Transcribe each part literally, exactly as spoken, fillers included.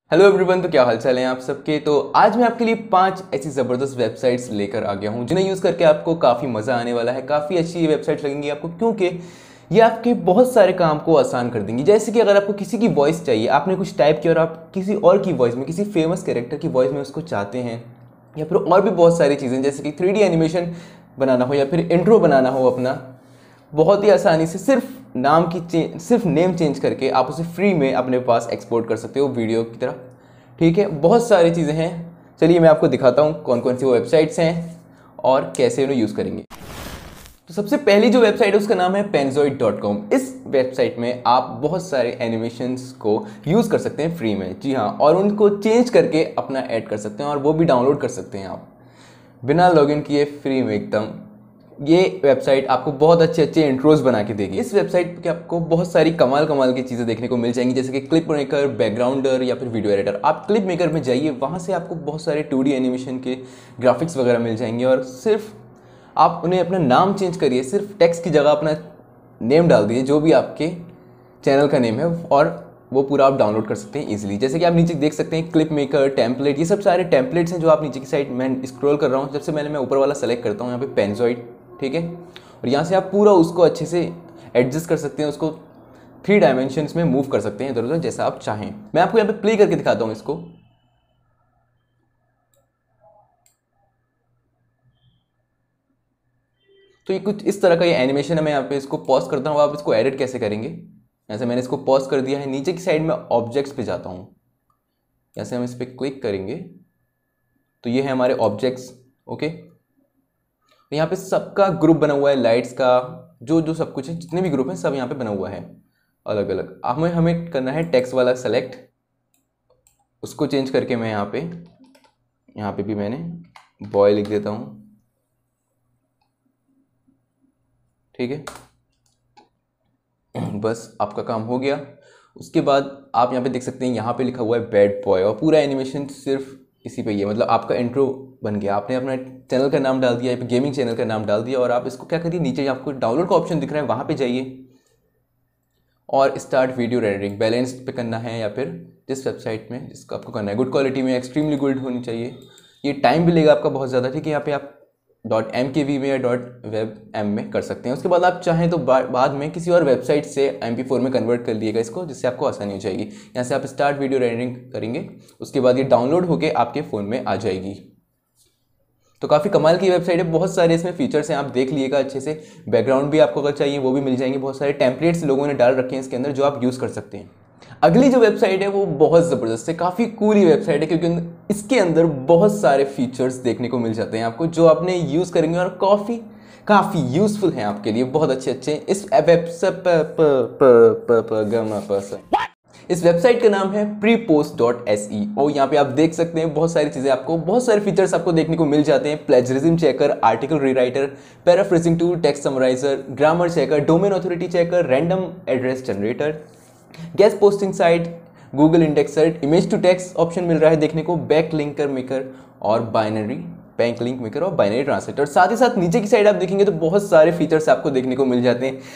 Hello everyone, तो क्या हालचाल है आप सबके। तो आज मैं आपके लिए पांच ऐसी ज़बरदस्त वेबसाइट्स लेकर आ गया हूं जिन्हें यूज़ करके आपको काफ़ी मज़ा आने वाला है। काफ़ी अच्छी ये वेबसाइट्स लगेंगी आपको, क्योंकि ये आपके बहुत सारे काम को आसान कर देंगी। जैसे कि अगर आपको किसी की वॉइस चाहिए, आपने कुछ टाइप किया और आप किसी और की वॉइस में, किसी फेमस कैरेक्टर की वॉइस में उसको चाहते हैं, या फिर और भी बहुत सारी चीज़ें जैसे कि थ्री डी एनिमेशन बनाना हो या फिर इंट्रो बनाना हो अपना, बहुत ही आसानी से सिर्फ नाम की चेंज सिर्फ नेम चेंज करके आप उसे फ्री में अपने पास एक्सपोर्ट कर सकते हो वीडियो की तरह। ठीक है, बहुत सारी चीज़ें हैं। चलिए मैं आपको दिखाता हूँ कौन कौन सी वो वेबसाइट्स हैं और कैसे उन्हें यूज़ करेंगे। तो सबसे पहली जो वेबसाइट है उसका नाम है पेनजॉइड डॉट कॉम। इस वेबसाइट में आप बहुत सारे एनिमेशंस को यूज़ कर सकते हैं फ्री में। जी हाँ, और उनको चेंज करके अपना ऐड कर सकते हैं और वो भी डाउनलोड कर सकते हैं आप बिना लॉगिन किए, फ्री में एकदम। ये वेबसाइट आपको बहुत अच्छे अच्छे इंट्रोज बना के देगी। इस वेबसाइट पे आपको बहुत सारी कमाल कमाल की चीज़ें देखने को मिल जाएंगी, जैसे कि क्लिप मेकर, बैकग्राउंडर या फिर वीडियो एडिटर। आप क्लिप मेकर में जाइए, वहाँ से आपको बहुत सारे टू डी एनिमेशन के ग्राफिक्स वगैरह मिल जाएंगे और सिर्फ आप उन्हें अपना नाम चेंज करिए, सिर्फ टेक्स्ट की जगह अपना नेम डाल दीजिए, जो भी आपके चैनल का नेम है, और वो पूरा आप डाउनलोड कर सकते हैं इजीली। जैसे कि आप नीचे देख सकते हैं क्लिप मेकर, टेम्पलेट, ये सब सारे टेम्पलेट्स हैं जो आप नीचे की साइड में स्क्रॉल कर रहा हूँ। जब से मैंने मैं ऊपर वाला सेलेक्ट करता हूँ यहाँ पे पेनजॉइड, ठीक है, और यहाँ से आप पूरा उसको अच्छे से एडजस्ट कर सकते हैं, उसको थ्री डायमेंशंस में मूव कर सकते हैं इधर उधर जैसा आप चाहें। मैं आपको यहाँ पे प्ले करके दिखाता हूँ इसको। तो ये कुछ इस तरह का ये एनिमेशन है। मैं यहाँ पे इसको पॉज करता हूँ। आप इसको एडिट कैसे करेंगे, जैसे मैंने इसको पॉज कर दिया है, नीचे की साइड में ऑब्जेक्ट्स पे जाता हूँ। जैसे हम इस पर क्लिक करेंगे तो ये है हमारे ऑब्जेक्ट्स। ओके, तो यहाँ पे सबका ग्रुप बना हुआ है, लाइट्स का, जो जो सब कुछ है, जितने भी ग्रुप हैं सब यहाँ पे बना हुआ है अलग अलग। हमें हमें करना है टेक्स्ट वाला सेलेक्ट, उसको चेंज करके मैं यहाँ पे यहाँ पे भी मैंने बॉय लिख देता हूँ। ठीक है, बस आपका काम हो गया। उसके बाद आप यहाँ पे देख सकते हैं, यहाँ पे लिखा हुआ है बैड बॉय, और पूरा एनिमेशन सिर्फ इसी पे ही है। मतलब आपका इंट्रो बन गया, आपने अपना चैनल का नाम डाल दिया, गेमिंग चैनल का नाम डाल दिया, और आप इसको क्या करिए, नीचे आपको डाउनलोड का ऑप्शन दिख रहा है, वहाँ पे जाइए और स्टार्ट वीडियो रेंडरिंग बैलेंस पे करना है, या फिर जिस वेबसाइट में जिसको आपको करना है, गुड क्वालिटी में, एक्सट्रीमली गुड होनी चाहिए। ये टाइम भी लेगा आपका बहुत ज़्यादा। ठीक है, यहाँ पे आप डॉट एम के वी में या डॉट वेब एम में कर सकते हैं। उसके बाद आप चाहें तो बा, बाद में किसी और वेबसाइट से एम पी फोर में कन्वर्ट कर लिएगा इसको, जिससे आपको आसानी हो जाएगी। यहाँ से आप स्टार्ट वीडियो रेंडरिंग करेंगे, उसके बाद ये डाउनलोड होकर आपके फ़ोन में आ जाएगी। तो काफ़ी कमाल की वेबसाइट है, बहुत सारे इसमें फीचर्स हैं, आप देख लीजिएगा अच्छे से। बैकग्राउंड भी आपको अगर चाहिए वो भी मिल जाएंगे, बहुत सारे टेम्पलेट्स लोगों ने डाल रखे हैं इसके अंदर जो आप यूज़ कर सकते हैं। अगली जो वेबसाइट है वो बहुत ज़बरदस्त है, काफ़ी कूल वेबसाइट है, क्योंकि इसके अंदर बहुत सारे फीचर्स देखने को मिल जाते हैं आपको, जो आपने यूज़ करेंगे और काफ़ी काफ़ी यूज़फुल हैं आपके लिए, बहुत अच्छे अच्छे। इस वेबसाइट इस वेबसाइट का नाम है प्रीपोस्ट डॉट एस ई, और यहाँ पे आप देख सकते हैं बहुत सारी चीज़ें, आपको बहुत सारे फीचर्स आपको देखने को मिल जाते हैं। Plagiarism checker, article rewriter, paraphrasing tool, text summariser, grammar checker, domain authority checker, random address generator, guest posting site, Google indexer, image to text option मिल रहा है देखने को, बैक लिंकर मेकर और बाइनरी बैंक लिंक मेकर और binary translator. साथ ही साथ नीचे की साइड आप देखेंगे तो बहुत सारे फीचर्स आपको देखने को मिल जाते हैं।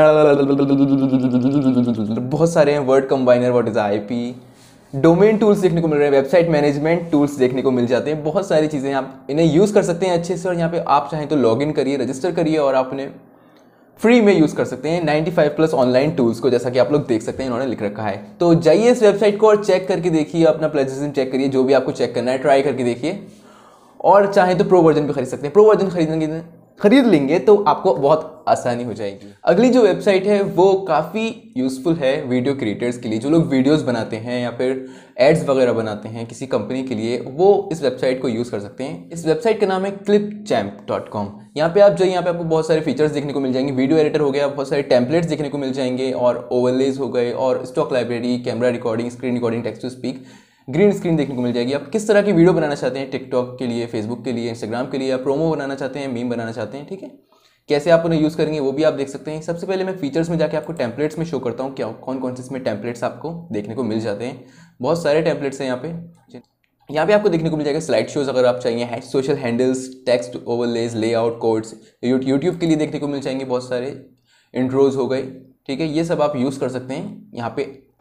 बहुत सारे हैं, word combiner, what is IP, domain tools देखने को मिल रहे हैं, वेबसाइट मैनेजमेंट टूल्स देखने को मिल जाते हैं, बहुत सारी चीज़ें आप इन्हें यूज़ कर सकते हैं अच्छे से। और यहाँ पे आप चाहें तो लॉग इन करिए, रजिस्टर करिए और आप उन्हें फ्री में यूज़ कर सकते हैं पचानवे प्लस ऑनलाइन टूल्स को, जैसा कि आप लोग देख सकते हैं इन्होंने लिख रखा है। तो जाइए इस वेबसाइट को और चेक करके देखिए, अपना प्लेजरिज्म चेक करिए, जो भी आपको चेक करना है ट्राई करके देखिए, और चाहे तो प्रो वर्जन भी खरीद सकते हैं। प्रो वर्जन खरीदेंगे खरीद लेंगे तो आपको बहुत आसानी हो जाएगी। अगली जो वेबसाइट है वो काफ़ी यूज़फुल है वीडियो क्रिएटर्स के लिए, जो लोग वीडियोस बनाते हैं या फिर एड्स वगैरह बनाते हैं किसी कंपनी के लिए, वो इस वेबसाइट को यूज़ कर सकते हैं। इस वेबसाइट का नाम है क्लिप चैम्प डॉट कॉम। यहाँ पे आप जाइए, यहाँ पे आपको बहुत सारे फीचर्स देखने को मिल जाएंगे, वीडियो एडिटर हो गया, बहुत सारे टेम्पलेट्स देखने को मिल जाएंगे, और ओवरलेज हो गए, और stock library, camera recording, screen recording, text to speak, green screen देखने को मिल जाएगी। आप किस तरह की वीडियो बनाना चाहते हैं, टिकटॉक के लिए, फेसबुक के लिए, इंस्टाग्राम के लिए, या प्रोमो बनाना चाहते हैं, मीम बनाना चाहते हैं, ठीक है, कैसे आप उन्हें यूज़ करेंगे वो भी आप देख सकते हैं। सबसे पहले मैं फीचर्स में जाके आपको टेम्पलेट्स में शो करता हूँ क्या कौन कौन से इसमें टेम्पलेट्स आपको देखने को मिल जाते हैं। बहुत सारे टेम्पलेट्स हैं यहाँ पे। यहाँ पे आपको देखने को मिल जाएगा स्लाइड शोज अगर आप चाहिए, social handles, text overlays, layout, codes, YouTube के लिए देखने को मिल जाएंगे बहुत सारे, इंट्रोज हो गए, ठीक है, ये सब आप यूज़ कर सकते हैं। यहाँ पे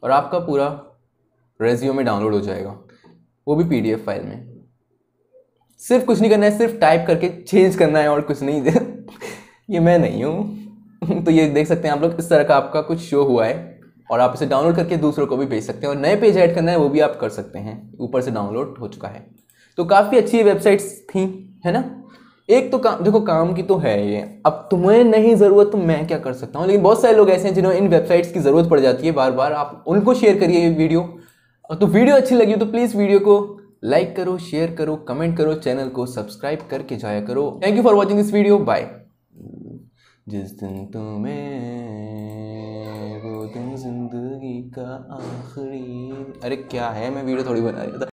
और आपका पूरा रेज्यूमे डाउनलोड हो जाएगा, वो भी पीडीएफ फाइल में। सिर्फ कुछ नहीं करना है, सिर्फ टाइप करके चेंज करना है और कुछ नहीं। ये मैं नहीं हूँ। तो ये देख सकते हैं आप लोग, इस तरह का आपका कुछ शो हुआ है और आप इसे डाउनलोड करके दूसरों को भी भेज सकते हैं, और नए पेज ऐड करना है वो भी आप कर सकते हैं, ऊपर से डाउनलोड हो चुका है। तो काफ़ी अच्छी वेबसाइट्स थी, है ना। एक तो काम, देखो काम की तो है ये, अब तुम्हें नहीं ज़रूरत तो मैं क्या कर सकता हूँ, लेकिन बहुत सारे लोग ऐसे हैं जिन्हें इन वेबसाइट्स की ज़रूरत पड़ जाती है बार बार। आप उनको शेयर करिए ये वीडियो। तो वीडियो अच्छी लगी हो तो प्लीज़ वीडियो को लाइक करो, शेयर करो, कमेंट करो, चैनल को सब्सक्राइब करके जाया करो। Thank you for watching this video, bye. जिस दिन तुम्हें, वो दिन जिंदगी का आखिरी। अरे क्या है, मैं वीडियो थोड़ी बना रहा था।